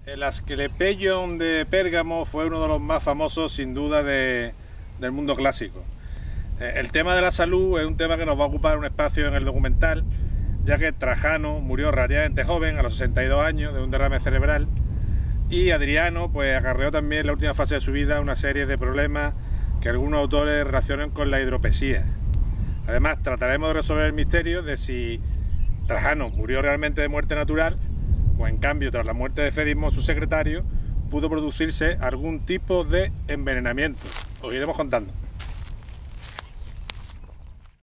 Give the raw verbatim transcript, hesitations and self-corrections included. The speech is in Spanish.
El Asclepeion de Pérgamo fue uno de los más famosos, sin duda, de, del mundo clásico. El tema de la salud es un tema que nos va a ocupar un espacio en el documental, ya que Trajano murió relativamente joven, a los sesenta y dos años, de un derrame cerebral, y Adriano pues acarreó también en la última fase de su vida una serie de problemas que algunos autores relacionan con la hidropesía. Además, trataremos de resolver el misterio de si Trajano murió realmente de muerte natural o en cambio, tras la muerte de Fedismo, su secretario, pudo producirse algún tipo de envenenamiento. Os iremos contando.